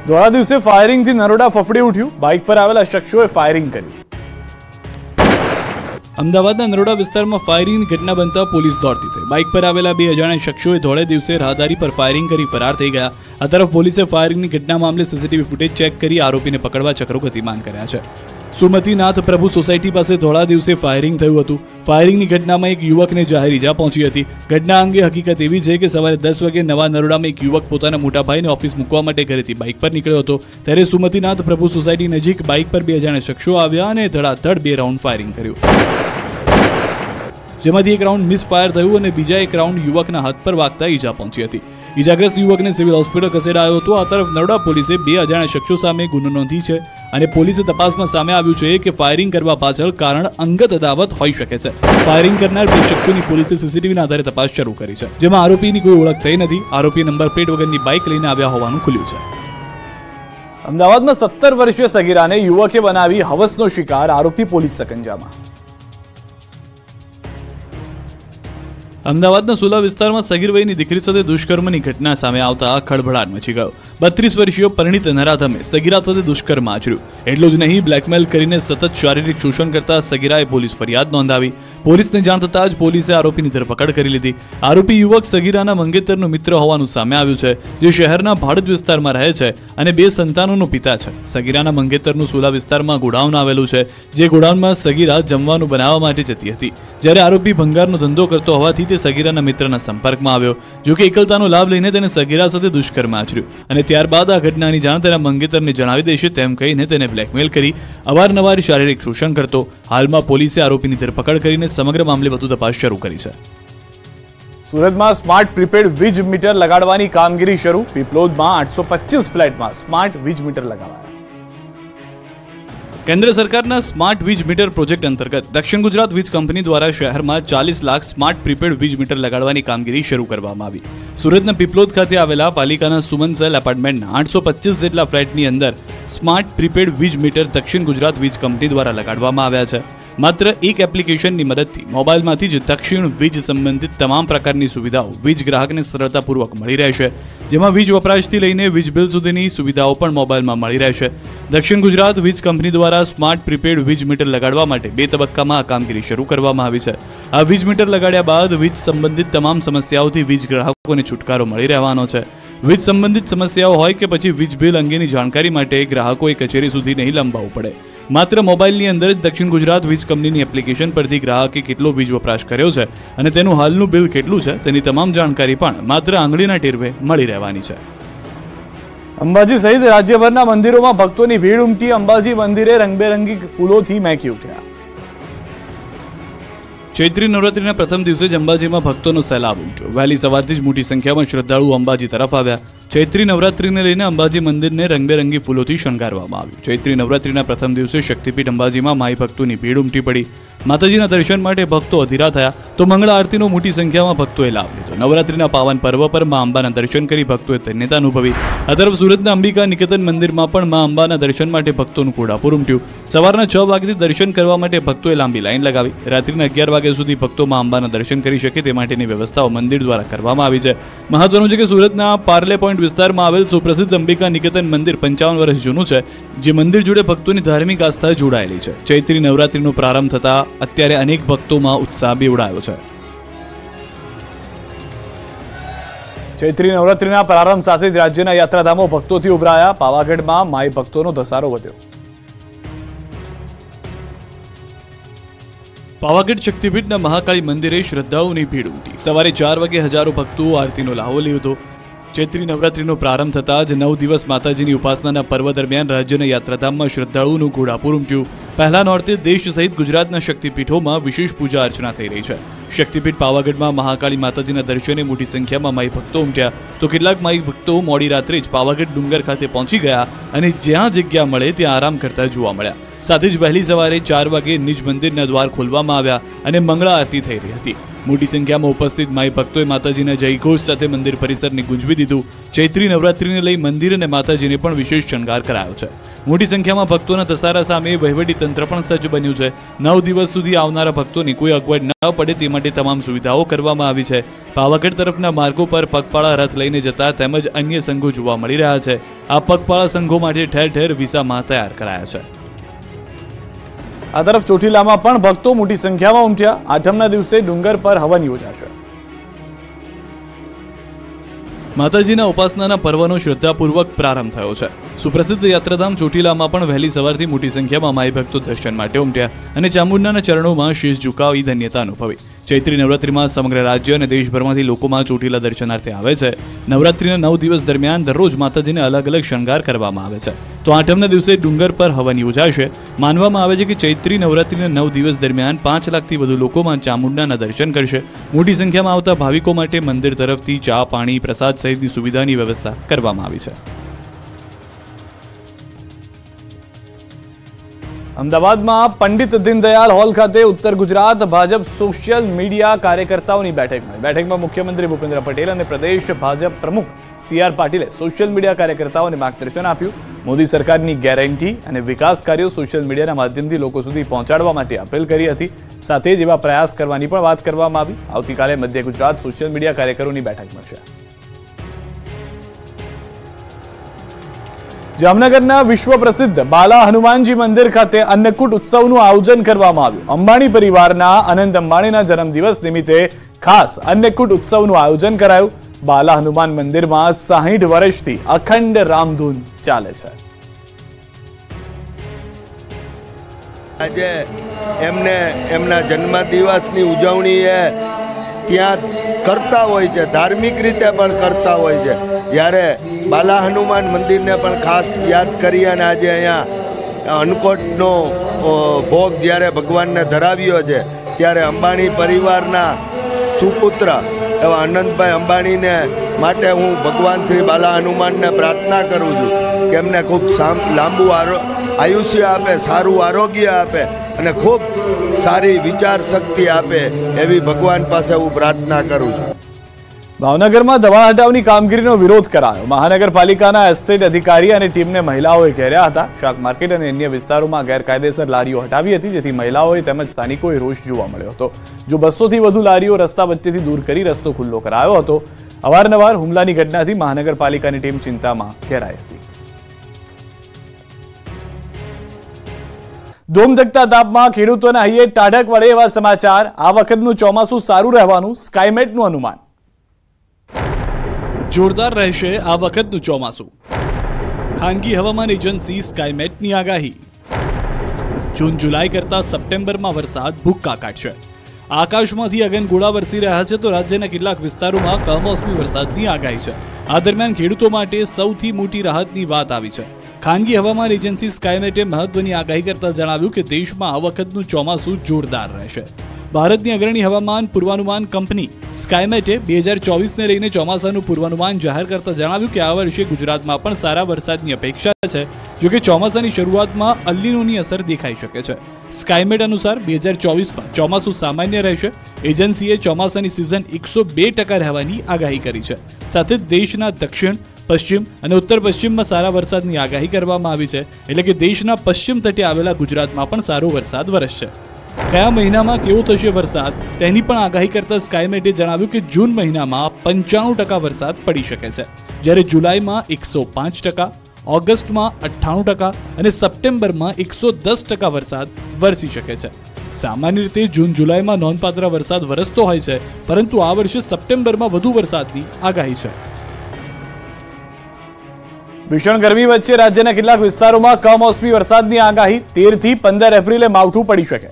ધોળા દિવસે ફાયરિંગથી નરોડા ફફડી ઉઠ્યું, બાઇક પર આવેલા શખ્સોએ ફાયરિંગ કર્યું। અમદાવાદના નરોડા વિસ્તારમાં ફાયરિંગની ઘટના બનતા પોલીસ દોડતી થઈ। બાઇક પર આવેલા બે અજાણ્યા શખ્સોએ ધોળે દિવસે રાહદારી પર ફાયરિંગ કરી ફરાર થઈ ગયા। આ તરફ પોલીસે ફાયરિંગની ઘટના મામલે સીસીટીવી ફૂટેજ ચેક કરી આરોપીને પકડવા ચક્રો ગતિમાન કર્યા છે। સુમતીનાથ પ્રભુ સોસાયટી પાસે ધોળા દિવસે ફાયરિંગ થયું હતું। ફાયરિંગની ઘટનામાં એક યુવકને જાહેર ઈજા પહોંચી હતી। ઘટના અંગે હકીકત એવી છે કે સવારે 10 વાગે નવા નરોડામાં એક યુવક પોતાના મોટા ભાઈને ઓફિસ મૂકવા માટે ઘરેથી બાઇક પર નીકળ્યો હતો। ત્યારે સુમતીનાથ પ્રભુ સોસાયટી નજીક બાઇક પર બે અજાણ્યા શખ્સો આવ્યા અને ધડાધડ 2 રાઉન્ડ ફાયરિંગ કર્યું, જેમાંથી એક રાઉન્ડ મિસ ફાયર થયું અને બીજા એક રાઉન્ડ યુવકના હાથ પર વાગતા ઈજા પહોંચી હતી। ઈજાગ્રસ્ત યુવકને સિવિલ હોસ્પિટલ ખસેડાયો હતો। આ તરફ નરોડા પોલીસે 2 અજાણ્યા શખ્સો સામે ગુનો નોંધી છે અને પોલીસે તપાસમાં સામે આવ્યું છે કે ફાયરિંગ કરવા પાછળ કારણ અંગત અદાવત હોઈ શકે છે। ફાયરિંગ કરનાર 2 શખ્સોની પોલીસે સીસીટીવીના આધારે તપાસ શરૂ કરી છે, જેમાં આરોપીની કોઈ ઓળખ થઈ નથી। આરોપી નંબર પ્લેટ વગરની બાઇક લઈને આવ્યા હોવાનું ખુલ્યું છે। અમદાવાદમાં 17 વર્ષીય સગીરાને યુવકે બનાવી હવસનો શિકાર, આરોપી પોલીસ સકંજામાં। અમદાવાદના સુલા વિસ્તારમાં સગીર વયની દીકરી સાથે દુષ્કર્મની ઘટના સામે આવતા ખળભળાટ મચી ગયો। 32 વર્ષીય પરિણીત નરાધમે સગીરા સાથે દુષ્કર્મ આચર્યું। એટલું જ નહીં, બ્લેકમેલ કરીને સતત શારીરિક શોષણ કરતા સગીરાએ પોલીસ ફરિયાદ નોંધાવી। પોલીસને જાણ થતાં જ પોલીસે આરોપીની ધરપકડ કરી લીધી। આરોપી યુવક સગીરાના મંગેતરનો મિત્ર હોવાનું સામે આવ્યું છે, જે શહેરના ભાડજ વિસ્તારમાં રહે છે અને 2 સંતાનોનો પિતા છે। સગીરાના મંગેતરનું સુલા વિસ્તારમાં ગોડાઉન આવેલું છે, જે ગોડાઉનમાં સગીરા જમવાનું બનાવવા માટે જતી હતી। જ્યારે આરોપી ભંગારનો ધંધો કરતો હોવાથી સગીરાના મિત્રના સંપર્કમાં આવ્યો। જો કે એકલતાનો લાભ લઈને તેને સગીરા સાથે દુષ્કર્મ આચર્યું અને ત્યારબાદ આ ઘટનાની જાણ તેના મંગેતરને જણાવી દેશે તેમ કહીને તેને બ્લેકમેલ કરી અવારનવાર શારીરિક શોષણ કરતો। હાલમાં પોલીસે આરોપીની ધરપકડ કરીને સમગ્ર મામલે વધુ તપાસ શરૂ કરી છે। સુરતમાં સ્માર્ટ પ્રીપેડ વીજ મીટર લગાડવાની કામગીરી શરૂ। પીપલોદમાં 825 ફ્લેટમાં સ્માર્ટ વીજ મીટર લગાવાયા। કેન્દ્ર સરકારના સ્માર્ટ વીજ મીટર પ્રોજેક્ટ અંતર્ગત દક્ષિણ ગુજરાત વીજ કંપની દ્વારા શહેરમાં 40 લાખ સ્માર્ટ પ્રીપેડ વીજ મીટર લગાડવાની કામગીરી શરૂ કરવામાં આવી। સુરતના પીપલોદ ખાતે આવેલા પાલિકાના સુમનસેલ એપાર્ટમેન્ટના 825 જેટલા ફ્લેટની અંદર સ્માર્ટ પ્રીપેડ વીજ મીટર દક્ષિણ ગુજરાત વીજ કંપની દ્વારા લગાડવામાં આવ્યા છે। માત્ર એક એપ્લિકેશનની મદદથી મોબાઈલમાંથી જ દક્ષિણ વીજ સંબંધિત તમામ પ્રકારની સુવિધાઓ વીજ ગ્રાહકને સરળતાપૂર્વક મળી રહેશે, જેમાં વીજ વપરાશથી લઈને વીજ બિલ સુધીની સુવિધાઓ પણ મોબાઈલમાં મળી રહેશે। દક્ષિણ ગુજરાત વીજ કંપની દ્વારા સ્માર્ટ પ્રીપેડ વીજ મીટર લગાડવા માટે 2 તબક્કામાં આ કામગીરી શરૂ કરવામાં આવી છે। આ વીજ મીટર લગાડ્યા બાદ વીજ સંબંધિત તમામ સમસ્યાઓથી વીજ ગ્રાહકોને છુટકારો મળી રહેવાનો છે। વીજ સંબંધિત સમસ્યાઓ હોય કે પછી વીજ બિલ અંગેની જાણકારી માટે ગ્રાહકોએ કચેરી સુધી નહીં લંબાવવું પડે। માત્ર મોબાઈલની અંદર જ દક્ષિણ ગુજરાત વીજ કંપનીની એપ્લિકેશન પરથી ગ્રાહકે કેટલો વીજ વપરાશ કર્યો છે અને તેનું હાલનું બિલ કેટલું છે તેની તમામ જાણકારી પણ માત્ર આંગળીના ટેરવે મળી રહેવાની છે। અંબાજી સહિત રાજ્યભરના મંદિરોમાં ભક્તોની ભીડ ઉમટી। અંબાજી મંદિરે રંગબેરંગી ફૂલોથી મહેકી ઉઠ્યા। ચૈત્રી નવરાત્રીના પ્રથમ દિવસે જ અંબાજીમાં ભક્તોનો સૈલાબ ઉમટ્યો। વહેલી સવારથી જ મોટી સંખ્યામાં શ્રદ્ધાળુઓ અંબાજી તરફ આવ્યા। ચૈત્રી નવરાત્રીને લઈને અંબાજી મંદિરને રંગબેરંગી ફૂલોથી શણગારવામાં આવ્યું। ચૈત્રી નવરાત્રીના પ્રથમ દિવસે શક્તિપીઠ અંબાજીમાં માઈ ભક્તોની ભીડ ઉમટી પડી। માતાજીના દર્શન માટે ભક્તો અધીરા થયા તો મંગળા આરતીનો મોટી સંખ્યામાં ભક્તોએ લાભ લીધો। નવરાત્રીના પાવન પર્વ પર મા અંબાના દર્શન કરી ભક્તોએ ધન્યતા અનુભવી। આ તરફ સુરતના અંબિકા નિકેતન મંદિરમાં પણ મા અંબાના દર્શન માટે ભક્તોનું ઘોડાપુર ઉમટ્યું। સવારના 6 વાગ્યાથી દર્શન કરવા માટે ભક્તોએ લાંબી લાઈન લગાવી। રાત્રિના 11 વાગ્યા સુધી ભક્તો મા અંબાના દર્શન કરી શકે તે માટેની વ્યવસ્થાઓ મંદિર દ્વારા કરવામાં આવી છે। મહત્વનું છે કે સુરતના પાર્લે પોઈન્ટ વિસ્તારમાં આવેલ સુપ્રસિદ્ધ અંબિકા નિકેતન મંદિર 55 વર્ષ જૂનું છે, જે મંદિર જોડે ભક્તોની ધાર્મિક આસ્થા જોડાયેલી છે। ચૈત્રી નવરાત્રીનો પ્રારંભ થતા અત્યારે અનેક ભક્તોમાં ઉત્સાહ બેવડાયો છે। ચૈત્રી નવરાત્રીના પ્રારંભ સાથે જ રાજ્યના યાત્રાધામો ભક્તોથી ઉભરાયા। પાવાગઢમાં માઈ ભક્તોનો ધસારો વધ્યો। પાવાગઢ શક્તિપીઠના મહાકાળી મંદિરે શ્રદ્ધાળુઓની ભીડ ઉમટી। સવારે 4 વાગે હજારો ભક્તો આરતીનો લાહો લીધો। ચૈત્રી નવરાત્રીનો પ્રારંભ થતાં જ 9 દિવસ માતાજીની ઉપાસનાના પર્વ દરમિયાન રાજ્યના યાત્રાધામમાં શ્રદ્ધાળુઓનું ઘોડાપુર ઉમટ્યું। પહેલા નોરતે દેશ સહિત ગુજરાતના શક્તિપીઠોમાં વિશેષ પૂજા અર્ચના થઈ રહી છે। શક્તિપીઠ પાવાગઢમાં મહાકાળી માતાજીના દર્શને મોટી સંખ્યામાં માઈ ભક્તો ઉમટ્યા તો કેટલાક માઈ ભક્તો મોડી રાત્રે જ પાવાગઢ ડુંગર ખાતે પહોંચી ગયા અને જ્યાં જગ્યા મળે ત્યાં આરામ કરતા જોવા મળ્યા। સાથે જ વહેલી સવારે 4 વાગે નિજ મંદિરના દ્વાર ખોલવામાં આવ્યા અને મંગળા આરતી થઈ રહી હતી। મોટી સંખ્યામાં ઉપસ્થિત માઈ ભક્તોએ માતાજીના જયઘોષ સાથે મંદિર પરિસરને ગુંજવી દીધું। ચૈત્રી નવરાત્રીને લઈ મંદિર અને માતાજીને પણ વિશેષ શણગાર કરાયો છે। મોટી સંખ્યામાં ભક્તોના ધસારા સામે વહીવટી તંત્ર પણ સજ્જ બન્યું છે। 9 દિવસ સુધી આવનારા ભક્તોની કોઈ અગવડ ન પડે તે માટે તમામ સુવિધાઓ કરવામાં આવી છે। પાવાગઢ તરફના માર્ગો પર પગપાળા રથ લઈને જતા તેમજ અન્ય સંઘો જોવા મળી રહ્યા છે। આ પગપાળા સંઘો માટે ઠેર ઠેર વિસામા તૈયાર કરાયા છે। આ તરફ ચોટીલામાં પણ ભક્તો મોટી સંખ્યામાં ઉમટ્યા। આઠમના દિવસે ડુંગર પર હવન યોજાશે। માતાજીના ઉપાસનાના પર્વનો શ્રદ્ધાપૂર્વક પ્રારંભ થયો છે। સુપ્રસિદ્ધ યાત્રાધામ ચોટીલામાં પણ વહેલી સવારથી મોટી સંખ્યામાં માઈ ભક્તો દર્શન માટે ઉમટ્યા અને ચામુંડાના ચરણોમાં શીશ ઝુકાવી ધન્યતા અનુભવી। ચૈત્રી નવરાત્રીમાં સમગ્ર રાજ્ય અને દેશભરમાંથી લોકોમાં ચોટીલા દર્શનાર્થે આવે છે। નવરાત્રીના 9 દિવસ દરમિયાન દરરોજ માતાજીને અલગ અલગ શણગાર કરવામાં આવે છે। તો આઠમના દિવસે ડુંગર પર હવન યોજાશે। માનવામાં આવે છે કે ચૈત્રી નવરાત્રીના 9 દિવસ દરમિયાન 5 લાખથી વધુ લોકોમાં ચામુંડાના દર્શન કરશે। મોટી સંખ્યામાં આવતા ભાવિકો માટે મંદિર તરફથી ચા, પાણી, પ્રસાદ સહિતની સુવિધાની વ્યવસ્થા કરવામાં આવી છે। અમદાવાદમાં પંડિત દીનદયાળ હોલ ખાતે ઉત્તર ગુજરાત ભાજપ સોશિયલ મીડિયા કાર્યકર્તાઓની બેઠકમાં મુખ્યમંત્રી ભૂપેન્દ્ર પટેલ અને પ્રદેશ ભાજપ પ્રમુખ CR પાટીલે સોશિયલ મીડિયા કાર્યકર્તાઓને માર્ગદર્શન આપ્યું। મોદી સરકારની ગેરંટી અને વિકાસ કાર્યો સોશિયલ મીડિયાના માધ્યમથી લોકો સુધી પહોંચાડવા માટે અપીલ કરી હતી। સાથે જ એવા પ્રયાસ કરવાની પણ વાત કરવામાં આવી। આવતીકાલે મધ્ય ગુજરાત સોશિયલ મીડિયા કાર્યકરોની બેઠક મળશે। જામનગરના વિશ્વ પ્રસિદ્ધ બાલા હનુમાનજી મંદિર ખાતે અન્નકૂટ ઉત્સવનું આયોજન કરવામાં આવ્યું। અંબાણી પરિવારના અનંત અંબાણીના જન્મદિવસ નિમિત્તે ખાસ અન્નકૂટ ઉત્સવનું આયોજન કરાયું। બાલા હનુમાન મંદિરમાં 60 વર્ષથી અખંડ રામધૂન ચાલે છે। આજે એમને એમના જન્મદિવસની ઉજવણી ત્યાં કરતા હોય છે, ધાર્મિક રીતે પણ કરતા હોય છે। જ્યારે બાલા હનુમાન મંદિરને પણ ખાસ યાદ કરી અને આજે અહીંયા અન્નકૂટનો ભોગ જ્યારે ભગવાનને ધરાવ્યો છે ત્યારે અંબાણી પરિવારના સુપુત્ર એવા અનંતભાઈ અંબાણીને માટે હું ભગવાન શ્રી બાલા હનુમાનને પ્રાર્થના કરું છું કે એમને ખૂબ લાંબુ આયુષ્ય આપે, સારું આરોગ્ય આપે અને ખૂબ સારી વિચાર શક્તિ આપે એવી ભગવાન પાસે હું પ્રાર્થના કરું છું। ભાવનગરમાં દવા હટાવની કામગીરીનો વિરોધ કરાયો। મહાનગરપાલિકાના એસ્ટેટ અધિકારી અને ટીમને મહિલાઓએ ઘેર્યા હતા। શાક માર્કેટ અને અન્ય વિસ્તારોમાં ગેરકાયદેસર લારીઓ હટાવી હતી, જેથી મહિલાઓએ તેમજ સ્થાનિકોએ રોષ જોવા મળ્યો હતો। જો 200 થી વધુ લારીઓ રસ્તા વચ્ચેથી દૂર કરી રસ્તો ખુલ્લો કરાયો હતો। અવારનવાર હુમલાની ઘટનાથી મહાનગરપાલિકાની ટીમ ચિંતામાં ઘેરાઈ હતી। ધોમધકતા તાપમાં ખેડૂતોના હૈયે ટાઢક વળે એવા સમાચાર। આ વખતનું ચોમાસું સારું રહેવાનું સ્કાયમેટનું અનુમાન। જોરદાર રહેશે આ વખતનું ચોમાસું, ખાનગી હવામાન એજન્સી સ્કાયમેટની આગાહી। જૂન જુલાઈ કરતા સપ્ટેમ્બરમાં વરસાદ ભૂક્કા કાઢશે। આકાશમાંથી અગનગોળા વરસી રહ્યા છે તો રાજ્યના કેટલાક વિસ્તારોમાં કમોસમી વરસાદની આગાહી છે। આ દરમિયાન ખેડૂતો માટે સૌથી મોટી રાહતની વાત આવી છે। ખાનગી હવામાન એજન્સી સ્કાયમેટે મહત્વની આગાહી કરતા જણાવ્યું કે દેશમાં આ વખતનું ચોમાસું જોરદાર રહેશે। ભારતની અગ્રણી હવામાન પૂર્વાનુમાન કંપની સ્કાયમેટે 2024ને લઈને ચોમાસાનું પૂર્વાનુમાન જાહેર કરતા જણાવ્યું કે આ વર્ષે ગુજરાતમાં પણ સારા વરસાદની અપેક્ષા છે। જોકે ચોમાસાની શરૂઆતમાં અલ્નીનોની અસર દેખાઈ શકે છે। સ્કાયમેટ અનુસાર 2024માં ચોમાસું સામાન્ય રહેશે। એજન્સીએ ચોમાસાની સિઝન 102% રહેવાની આગાહી કરી છે। સાથે જ દેશના દક્ષિણ, પશ્ચિમ અને ઉત્તર પશ્ચિમમાં સારા વરસાદની આગાહી કરવામાં આવી છે। એટલે કે દેશના પશ્ચિમ તટે આવેલા ગુજરાતમાં પણ સારો વરસાદ વરસશે। કયા મહિનામાં કેવો થશે વરસાદ તેની પણ આગાહી કરતા સ્કાયમેટે જણાવ્યું કે જૂન મહિનામાં 95% વરસાદ પડી શકે છે, જ્યારે જુલાઈમાં 105%, ઓગસ્ટમાં 98% અને સપ્ટેમ્બરમાં 110% વરસાદ વરસી શકે છે। સામાન્ય રીતે જૂન જુલાઈમાં નોંધપાત્ર વરસાદ વરસતો હોય છે, પરંતુ આ વર્ષે સપ્ટેમ્બરમાં વધુ વરસાદની આગાહી છે। ભીષણ ગરમી વચ્ચે રાજ્યના કેટલાક વિસ્તારોમાં કમોસમી વરસાદની આગાહી। 13 થી 15 એપ્રિલે માવઠું પડી શકે।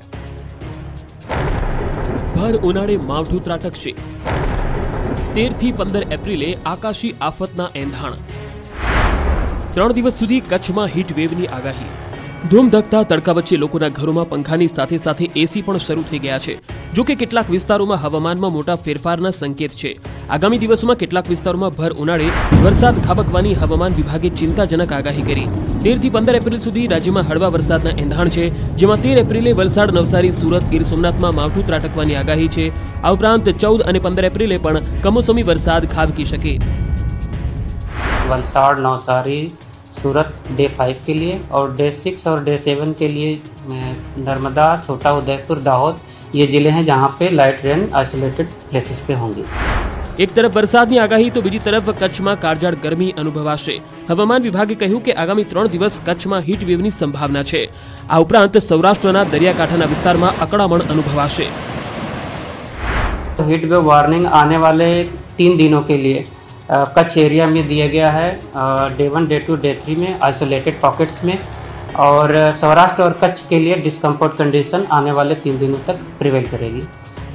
ભર ઉનાળે માવઠું ત્રાટકશે। 13 થી 15 એપ્રિલે આકાશી આફતના એંધાણ। 3 દિવસ સુધી કચ્છમાં હીટ વેવની આગાહી। ધૂમધકતા તડકા વચ્ચે લોકોના ઘરોમાં પંખાની સાથે સાથે એસી પણ શરૂ થઈ ગયા છે। જો કે કેટલાક વિસ્તારોમાં હવામાનમાં મોટા ફેરફારના સંકેત છે. આગામી દિવસોમાં કેટલાક વિસ્તારોમાં ભર ઉનાળે વરસાદ ખાબકવાની હવામાન વિભાગે ચિંતાજનક આગાહી કરી. 13 થી 15 એપ્રિલ સુધી રાજ્યમાં હળવા વરસાદના એંધાણ છે, જેમાં 13 એપ્રિલે વલસાડ, નવસારી, સુરત, ગીર સોમનાથમાં માવઠું ત્રાટકવાની આગાહી છે. આ ઉપરાંત 14 અને 15 એપ્રિલે પણ કમોસમી વરસાદ ખાબકી શકે. वलसाड़, नवसारी, सूरत डे 5 के लिए और डे 6 और डे 7 के लिए नर्मदा, छोटा उदयपुर, दाहोद ये जिले हैं जहां पे लाइट रेन आइसोलेटेड प्लेसेस पे होंगी. एक तरफ वरसादની આગાહી તો બીજી તરફ કચ્છમાં કાળઝાળ ગરમી અનુભવાશે. હવામાન વિભાગે કહ્યું કે આગામી 3 દિવસ કચ્છમાં હીટ વેવની સંભાવના છે. આ ઉપરાંત સૌરાષ્ટ્રના દરિયાકાંઠાના વિસ્તારમાં અકળામણ અનુભવાશે. तो हीट वेव वार्निंग आने वाले 3 दिनों के लिए कच्छ एरिया में दिया गया है. डे 1, डे 2, डे 3 में आइसोलेटेड पॉकेट्स में और सौराष्ट्र और कच्छ के लिए डिस्कम्फर्ट कंडीशन आने वाले 3 दिनों तक प्रिवेल करेगी.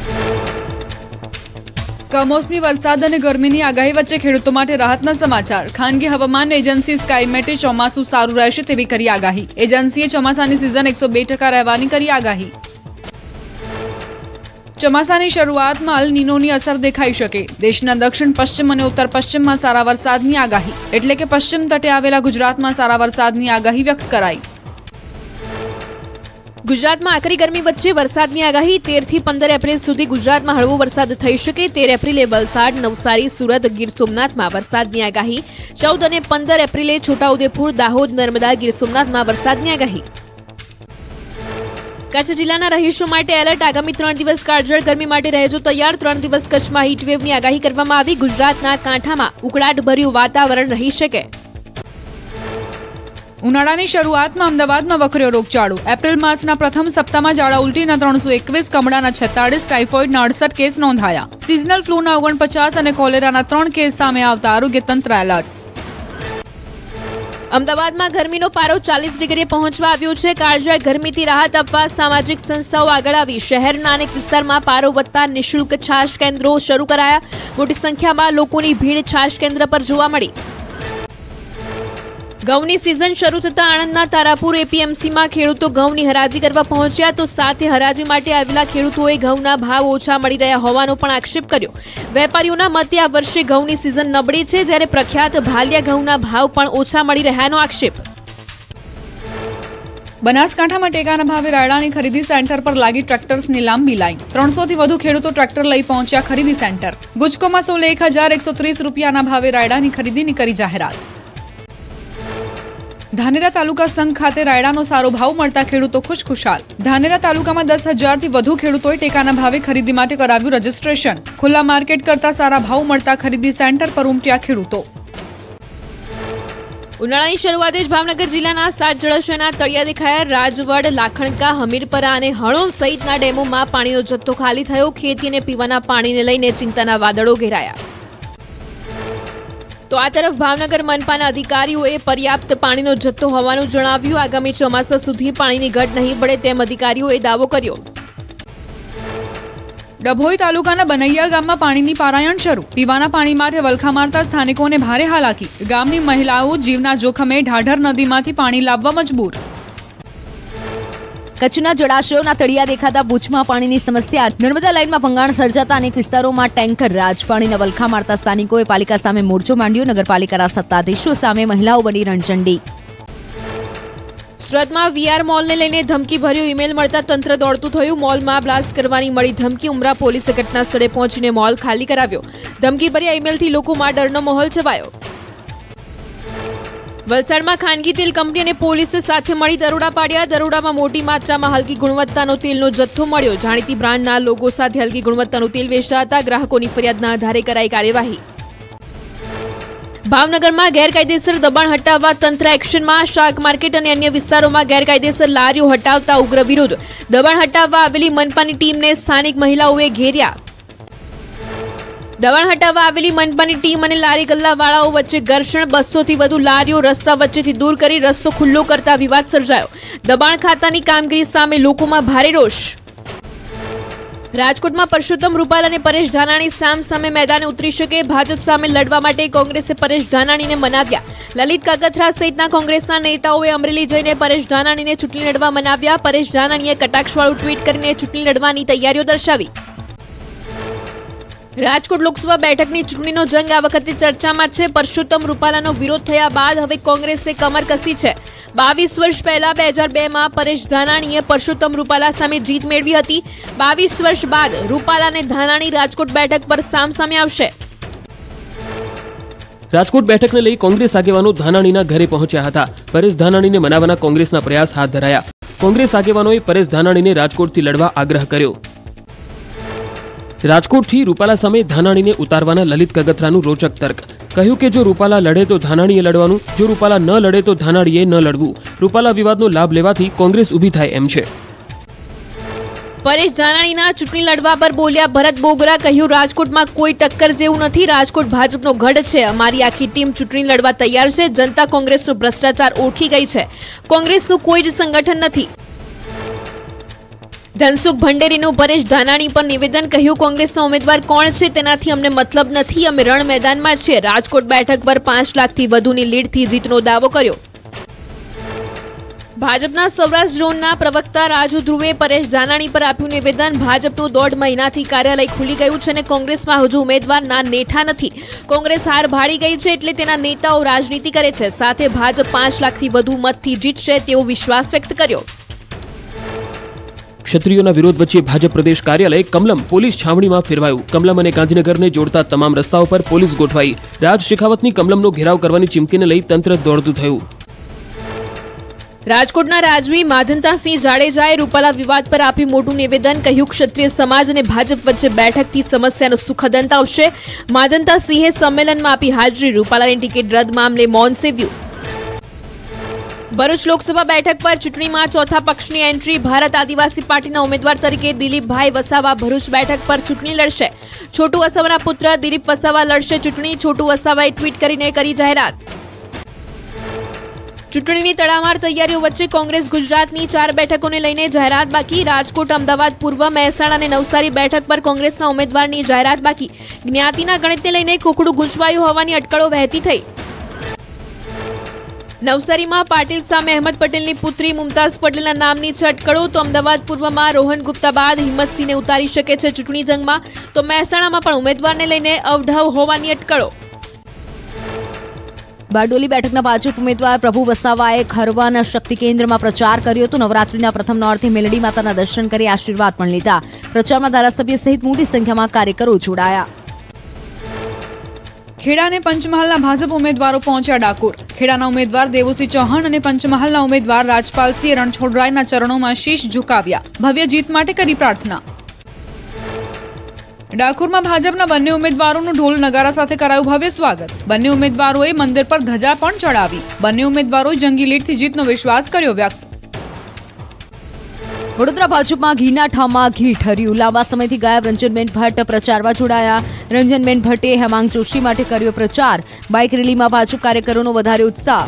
કમોસમી વરસાદ અને ગરમીની આગાહી વચ્ચે ખેડૂતો માટે રાહતના સમાચાર. ખાનગી હવામાન એજન્સી સ્કાયમેટે ચોમાસું સારું રહેશે તેવી કરી આગાહી. એજન્સીએ ચોમાસાની સિઝન 102% રહેવાની કરી આગાહી. ચોમાસાની શરૂઆતમાં અલ નીનોની અસર દેખાઈ શકે. દેશના દક્ષિણ પશ્ચિમ અને ઉત્તર પશ્ચિમમાં સારા વરસાદની આગાહી, એટલે કે પશ્ચિમ તટે આવેલા ગુજરાતમાં સારા વરસાદની આગાહી વ્યક્ત કરાઈ. ગુજરાતમાં આકરી ગરમી વચ્ચે વરસાદની આગાહી. 13 થી 15 એપ્રિલ સુધી ગુજરાતમાં હળવો વરસાદ થઈ શકે. 13 એપ્રિલે વલસાડ, નવસારી, સુરત, ગીર સોમનાથમાં વરસાદની આગાહી. 14 અને 15 એપ્રિલે છોટાઉદેપુર, દાહોદ, નર્મદા, ગીર સોમનાથમાં વરસાદની આગાહી. કચ્છ જિલ્લાના રહીશો માટે એલર્ટ. આગામી 3 દિવસ કાળઝાળ ગરમી માટે રહેજો તૈયાર. 3 દિવસ કચ્છમાં હીટવેવની આગાહી કરવામાં આવી. ગુજરાતના કાંઠામાં ઉકળાટભર્યું વાતાવરણ રહી શકે. ઉનાળાની શરૂઆતમાં અમદાવાદમાં વકર્યો રોગચાળો. એપ્રિલ માસના પ્રથમ સપ્તાહમાં ઝાડા ઉલટીના 321, કમળાના 46, ટાઇફોઇડના 68 કેસ નોંધાયા. સિઝનલ ફ્લૂના 49 અને કોલેરાના 3 કેસ સામે આવતા આરોગ્ય તંત્ર એલર્ટ. અમદાવાદમાં ગરમીનો પારો 40 ડિગ્રીએ પહોંચવા આવ્યો છે. કાળઝાળ ગરમીથી રાહત આપવા સામાજિક સંસ્થાઓ આગળ આવી. શહેરના અનેક વિસ્તારમાં પારો વધતા નિઃશુલ્ક છાશ કેન્દ્રો શરૂ કરાયા. મોટી સંખ્યામાં લોકોની ભીડ છાશ કેન્દ્ર પર જોવા મળી. ઘઉંની સિઝન શરૂ થતાં આણંદના તારાપુર એપીએમસીમાં ખેડૂતો ઘઉંની હરાજી કરવા પહોંચ્યા, તો સાથે હરાજી માટે આવેલા ખેડૂતોએ ઘઉંના ભાવ ઓછા મળી રહ્યા હોવાનો પણ આક્ષેપ કર્યો. વેપારીઓના મતે આ વર્ષે ઘઉંની સિઝન નબળી છે, જ્યારે પ્રખ્યાત ભાલિયા ઘઉંના ભાવ પણ ઓછા મળી રહ્યાનો આક્ષેપ. બનાસકાંઠામાં ટેકાના ભાવે રાયડાની ખરીદી સેન્ટર પર લાગી ટ્રેક્ટર્સની લાંબી લાઈન. 300 થી વધુ ખેડૂતો ટ્રેક્ટર લઈ પહોંચ્યા ખરીદી સેન્ટર. ગુજકોમાં 16,130 રૂપિયાના ભાવે રાયડાની ખરીદીની કરી જાહેરાત. ધાનેરા તાલુકા સંઘ ખાતે રાયડાનો સારો ભાવ મળતા ખેડૂતો ખુશખુશાલ. ધાનેરા તાલુકામાં 10,000 થી વધુ ખેડૂતોએ ટેકાના ભાવે ખરીદી માટે કરાવ્યું રજીસ્ટ્રેશન. ખુલ્લા માર્કેટ કરતા સારા ભાવ મળતા ખરીદી સેન્ટર પર ઉમટ્યા ખેડૂતો. ઉનાળાની શરૂઆતે જ ભાવનગર જિલ્લાના 7 જળાશયના તળિયા દેખાયા. રાજવડ, લાખણકા, હમીરપરા અને હણોલ સહિતના ડેમોમાં પાણીનો જથ્થો ખાલી થયો. ખેતી અને પીવાના પાણીને લઈને ચિંતાના વાદળો ઘેરાયા. તો આ તરફ ભાવનગર મનપાના અધિકારીઓએ પર્યાપ્ત પાણીનો જથ્થો હોવાનું જણાવ્યું. આગામી ચોમાસા સુધી પાણીની ઘટ નહીં પડે તેમ અધિકારીઓએ દાવો કર્યો. ડભોઈ તાલુકાના બનૈયા ગામમાં પાણીની પારાયણ શરૂ. પીવાના પાણી માટે વલખા મારતા સ્થાનિકોને ભારે હાલાકી. ગામની મહિલાઓ જીવના જોખમે ઢાઢર નદીમાંથી પાણી લાવવા મજબૂર. કચ્છના જળાશયોના તળિયા દેખાતા ભુજમાં પાણીની સમસ્યા. નર્મદા લાઇનમાં ભંગાણ સર્જાતા અનેક વિસ્તારોમાં ટેન્કર રાજ. પાણીના વલખા મારતા સ્થાનિકોએ પાલિકા સામે મોરચો માંડ્યો. નગરપાલિકાના સત્તાધીશો સામે મહિલાઓ બની રણચંડી. સુરતમાં વીઆર મોલને લઈને ધમકી ભર્યો ઈમેલ મળતા તંત્ર દોડતું થયું. મોલમાં બ્લાસ્ટ કરવાની મળી ધમકી. ઉમરા પોલીસે ઘટના સ્થળે પહોંચીને મોલ ખાલી કરાવ્યો. ધમકી ભર્યા ઈમેલથી લોકોમાં ડરનો માહોલ છવાયો. વલસાડમાં ખાનગી તેલ કંપની અને પોલીસે સાથે મળી દરોડા પાડ્યા. દરોડામાં મોટી માત્રામાં હલકી ગુણવત્તાનો તેલનો જથ્થો મળ્યો. જાણીતી બ્રાન્ડના લોગો સાથે હલકી ગુણવત્તાનું તેલ વેચતા હતા. ગ્રાહકોની ફરિયાદના આધારે કરાઈ કાર્યવાહી. ભાવનગરમાં ગેરકાયદેસર દબાણ હટાવવા તંત્ર એક્શનમાં. શાક માર્કેટ અને અન્ય વિસ્તારોમાં ગેરકાયદેસર લારીઓ હટાવતા ઉગ્ર વિરોધ. દબાણ હટાવવા આવેલી મનપાની ટીમને સ્થાનિક મહિલાઓએ ઘેર્યા. દબાણ હટાવવા આવેલી મનપાની ટીમ અને લારી ગલ્લાવાળાઓ વચ્ચે ઘર્ષણ. 200 થી વધુ લારીઓ રસ્તા વચ્ચેથી દૂર કરી રસ્તો ખુલ્લો કરતા વિવાદ સર્જાયો. દબાણ ખાતાની કામગીરી સામે લોકોમાં ભારે રોષ. રાજકોટમાં પરસોત્તમ રૂપાલ અને પરેશ ધાનાણી સામે મેદાને ઉતરી શકે. ભાજપ સામે લડવા માટે કોંગ્રેસે પરેશ ધાનાણીને મનાવ્યા. લલિત કગથરા સહિતના કોંગ્રેસના નેતાઓએ અમરેલી જઈને પરેશ ધાનાણીને ચૂંટણી લડવા મનાવ્યા. પરેશ ધાનાણીએ કટાક્ષવાળું ટ્વીટ કરીને ચૂંટણી લડવાની તૈયારીઓ દર્શાવી. રાજકોટ લોકસભા બેઠકની ચૂંટણીનો જંગ આ વખતે ચર્ચામાં છે. પરસોત્તમ રૂપાલાનો વિરોધ થયા બાદ હવે કોંગ્રેસે કમર કસી છે. 22 વર્ષ પહેલા 2002માં પરેશ ધાનાણીએ પરસોત્તમ રૂપાલા સામે જીત મેળવી હતી. 22 વર્ષ બાદ રૂપાલા અને ધાનાણી રાજકોટ બેઠક પર સામસામે આવશે. રાજકોટ બેઠકને લઈ કોંગ્રેસ આગેવાનો ધાનાણીના ઘરે પહોંચ્યા હતા. પરેશ ધાનાણીને મનાવવાના કોંગ્રેસના પ્રયાસ હાથ ધરાયા. કોંગ્રેસ આગેવાનોએ પરેશ ધાનાણીને રાજકોટથી લડવા આગ્રહ કર્યો. રાજકોટથી રૂપાલા સામે ધાનાણીને ઉતારવાના લલિત કગથરાનું રોચક તર્ક. કહ્યું કે જો રૂપાલા લડે તો ધાનાણીએ લડવાનું, જો રૂપાલા ન લડે તો ધાનાણીએ ન લડવું. રૂપાલા વિવાદનો લાભ લેવાથી કોંગ્રેસ ઊભી થાય એમ છે. પરેશ ધાનાણીના ચૂંટણી લડવા પર બોલ્યા ભરત બોગરા. કહ્યું રાજકોટમાં કોઈ ટક્કર જેવું નથી. રાજકોટ ભાજપનો ગઢ છે. અમારી આખી ટીમ ચૂંટણી લડવા તૈયાર છે. જનતા કોંગ્રેસનો ભ્રષ્ટાચાર ઓળખી ગઈ છે. કોંગ્રેસનું કોઈ જ સંગઠન નથી. ધનસુખ ભંડેરીનું પરેશ ધાનાણી પર નિવેદન. કહ્યું કોંગ્રેસના ઉમેદવાર કોણ છે તેનાથી અમને મતલબ નથી. અમે રણ મેદાનમાં છીએ. રાજકોટ બેઠક પર 5 લાખથી વધુની લીડથી જીતનો દાવો કર્યો. ભાજપના સૌરાષ્ટ્ર ઝોનના પ્રવક્તા રાજુ ધ્રુવે પરેશ ધાનાણી પર આપ્યું નિવેદન. ભાજપનું 1.5 મહિનાથી કાર્યાલય ખુલી ગયું છે અને કોંગ્રેસમાં હજુ ઉમેદવારના નેઠા નથી. કોંગ્રેસ હાર ભાળી ગઈ છે એટલે તેના નેતાઓ રાજનીતિ કરે છે. સાથે ભાજપ 5 લાખથી વધુ મતથી જીતશે તેવો વિશ્વાસ વ્યક્ત કર્યો. ક્ષત્રિયોના વિરોધ વચ્ચે ભાજપ પ્રદેશ કાર્યાલય કમલમ પોલીસ છાવણીમાં ફેરવાયું. કમલમ અને ગાંધીનગરને જોડતા તમામ રસ્તાઓ પર પોલીસ ગોઠવાઈ. રાજ શેખાવતની કમલમનો ઘેરાવ કરવાની ચીમકીને લઈ તંત્ર દોડતું થયું. રાજકોટના રાજવી માધનતાસિંહ જાડેજાએ રૂપાલા વિવાદ પર આપ્યું મોટું નિવેદન. કહ્યું ક્ષત્રિય સમાજ અને ભાજપ વચ્ચે બેઠકથી સમસ્યાનો સુખદ અંત આવશે. માધનતાસિંહે સંમેલનમાં આપી હાજરી. રૂપાલાની ટિકિટ રદ મામલે મૌન સેવ્યું. ભરૂચ લોકસભા બેઠક પર ચૂંટણીમાં ચોથા પક્ષની એન્ટ્રી. ભારત આદિવાસી પાર્ટીના ઉમેદવાર તરીકે દિલીપભાઈ વસાવા ભરૂચ બેઠક પર ચૂંટણી લડશે. છોટુ વસાવાના પુત્ર દિલીપ વસાવા લડશે ચૂંટણી. છોટુ વસાવાએ ટ્વીટ કરીને કરી જાહેરાત. ચૂંટણીની તડામાર તૈયારીઓ વચ્ચે કોંગ્રેસ ગુજરાતની 4 બેઠકોને લઈને જાહેરાત બાકી. રાજકોટ, અમદાવાદ પૂર્વ, મહેસાણા અને નવસારી બેઠક પર કોંગ્રેસના ઉમેદવારની જાહેરાત બાકી. જ્ઞાતિના ગણિતને લઈને ખોખડું ગૂંચવાયું હોવાની અટકળો વહેતી થઈ. નવસારીમાં પાટીલ સામે અહેમદ પટેલની પુત્રી મુમતાઝ પટેલના નામની છે અટકળો. તો અમદાવાદ પૂર્વમાં રોહન ગુપ્તા બાદ હિંમતસિંહને ઉતારી શકે છે ચૂંટણી જંગમાં. તો મહેસાણામાં પણ ઉમેદવારને લઈને અવઢવ હોવાની અટકળો. બારડોલી બેઠકના ભાજપ ઉમેદવાર પ્રભુ વસાવાએ ખરવાના શક્તિ કેન્દ્રમાં પ્રચાર કર્યો હતો. નવરાત્રીના પ્રથમ નોરથી મેલડી માતાના દર્શન કરી આશીર્વાદ પણ લીધા. પ્રચારમાં ધારાસભ્ય સહિત મોટી સંખ્યામાં કાર્યકરો જોડાયા. ખેડા અને પંચમહાલના ભાજપ ઉમેદવારો પહોંચ્યા ડાકોર. ખેડાના ઉમેદવાર દેવુસિંહ ચૌહાણ અને પંચમહાલના ઉમેદવાર રાજપાલસિંહ રણછોડરાયના ચરણોમાં શીશ ઝુકાવ્યા. ભવ્ય જીત માટે કરી પ્રાર્થના. ડાકોરમાં ભાજપના બંને ઉમેદવારોનું ઢોલ નગારા સાથે કરાયું ભવ્ય સ્વાગત. બંને ઉમેદવારોએ મંદિર પર ધજા પણ ચડાવી. બંને ઉમેદવારોએ જંગી લીડથી જીતનો વિશ્વાસ કર્યો વ્યક્ત. વડોદરા ભાજપમાં ઘીના ઠામમાં ઘી ઠર્યું. લાંબા સમયથી ગાયબ રંજનબેન ભટ્ટ પ્રચારમાં જોડાયા. રંજનબેન ભટ્ટે હેમાંગ જોશી માટે કર્યો પ્રચાર. બાઇક રેલીમાં ભાજપ કાર્યકરોનો વધારે ઉત્સાહ.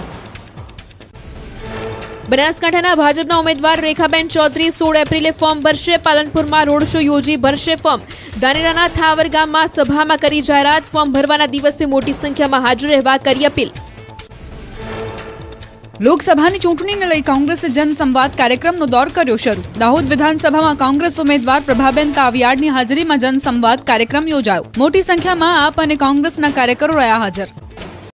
બનાસકાંઠાના ભાજપના ઉમેદવાર રેખાબેન ચૌધરી 16 એપ્રિલે ફોર્મ ભરશે. પાલનપુરમાં રોડ શો યોજી ભરશે ફોર્મ. ધાનેરાના થાવર ગામમાં સભામાં કરી જાહેરાત. ફોર્મ ભરવાના દિવસે મોટી સંખ્યામાં હાજર રહેવા કરી અપીલ. લોકસભાની ચૂંટણીને લઈ કોંગ્રેસે જનસંવાદ કાર્યક્રમનો દોર કર્યો શરૂ. દાહોદ વિધાનસભામાં કોંગ્રેસ ઉમેદવાર પ્રભાબેન તાવિયાડની હાજરીમાં જનસંવાદ કાર્યક્રમ યોજાયો. મોટી સંખ્યામાં આપ અને કોંગ્રેસના કાર્યકરો રહ્યા હાજર.